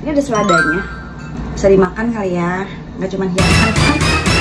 Ini ada seladanya, bisa dimakan kali ya, nggak cuma hiasan kan.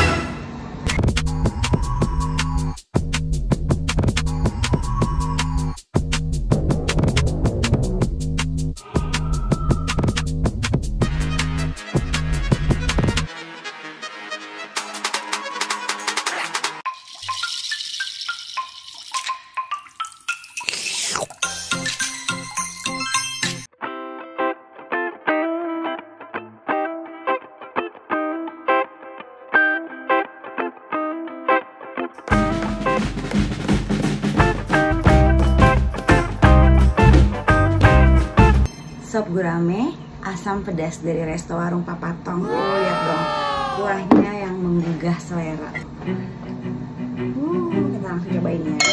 Sop gurame asam pedas dari resto warung Papatong. Lihat dong, kuahnya yang menggugah selera. Kita langsung cobain ya.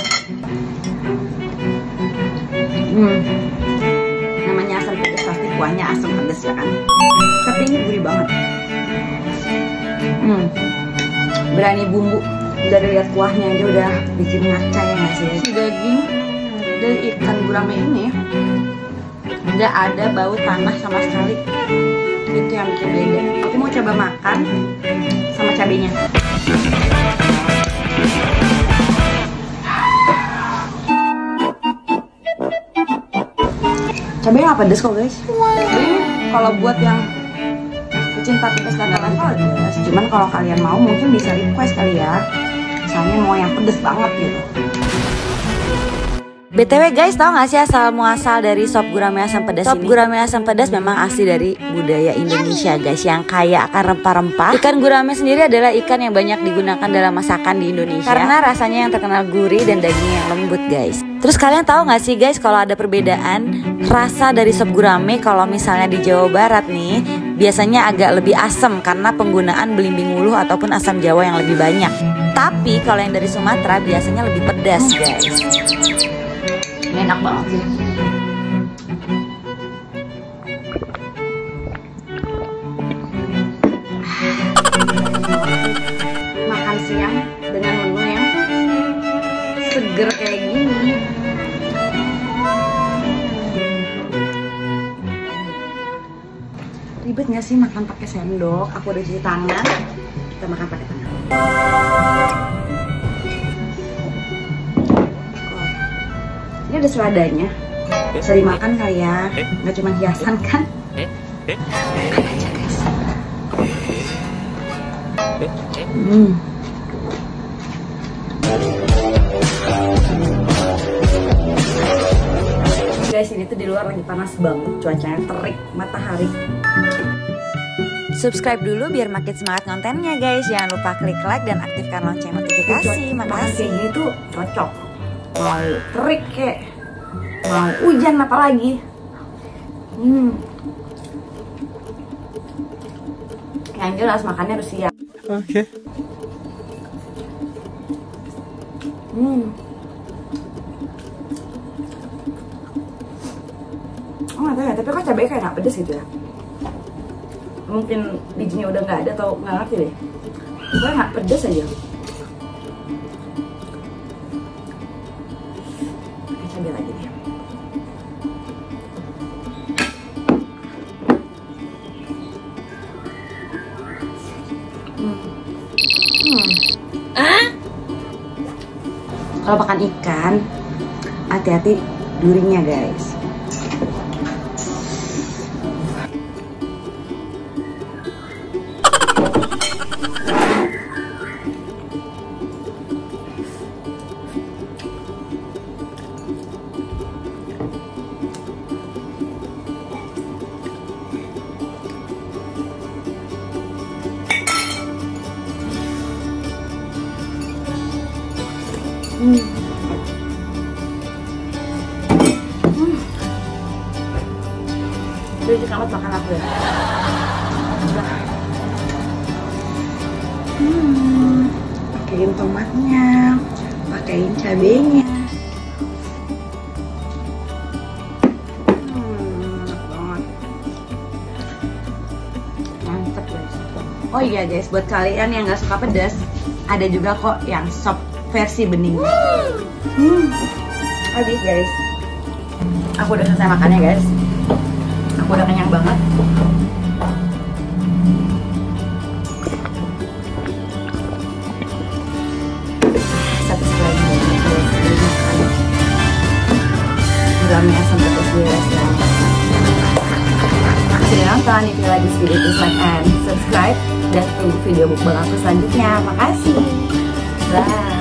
Namanya asam pedas pasti kuahnya asam pedas ya kan. Tapi ini gurih banget. Berani bumbu. Udah lihat kuahnya aja udah bikin ngaca ya nggak sih? Daging dari ikan gurame ini nggak ada bau tanah sama sekali, itu yang bikin beda. Aku mau coba makan sama cabenya. Cabenya nggak pedes kok guys. Jadi kalau buat yang pecinta pedas dan level pedas, cuman kalau kalian mau mungkin bisa request kali ya, misalnya mau yang pedes banget gitu. BTW guys, tau gak sih asal muasal dari sop gurame asam pedas ini? Sop gurame asam pedas memang asli dari budaya Indonesia guys, yang kaya akan rempah-rempah. Ikan gurame sendiri adalah ikan yang banyak digunakan dalam masakan di Indonesia karena rasanya yang terkenal gurih dan dagingnya yang lembut guys. Terus kalian tahu gak sih guys kalau ada perbedaan rasa dari sop gurame? Kalau misalnya di Jawa Barat nih biasanya agak lebih asam karena penggunaan belimbing wuluh ataupun asam Jawa yang lebih banyak. Tapi kalau yang dari Sumatera biasanya lebih pedas guys. Ini enak banget sih. Makan siang dengan menu yang seger kayak gini. Ribet gak sih makan pakai sendok? Aku udah cuci tangan. Kita makan pakai tangan. Ini ada seladanya, bisa dimakan kali ya, nggak cuma hiasan kan. Makan aja guys. Guys, ini tuh di luar lagi panas banget, cuacanya terik, matahari. Subscribe dulu biar makin semangat kontennya guys. Jangan lupa klik like dan aktifkan lonceng notifikasi. Makasih. Ini tuh cocok. Mau terik kek, mau hujan apalagi. Yang jelas makannya harus siap. Oke. Oh nggak tahu ya, tapi kok cabenya kayak nggak pedes gitu ya. Mungkin bijinya udah nggak ada atau nggak ngerti deh. Pokoknya nggak pedes aja. Cabai lagi deh. Kalau makan ikan, hati-hati durinya guys. Jadi selamat makan aku ya. Pakaiin tomatnya, pakaiin cabenya. Enak banget. Mantap guys. Oh iya guys, buat kalian yang nggak suka pedas, ada juga kok yang sop versi bening. Habis guys. Aku udah selesai makannya guys. Aku udah kenyang banget. gurame asam pedas di restoran. Sudah nonton, if you like this video, please like and subscribe. Dan tunggu video mukbang aku selanjutnya. Makasih. Bye.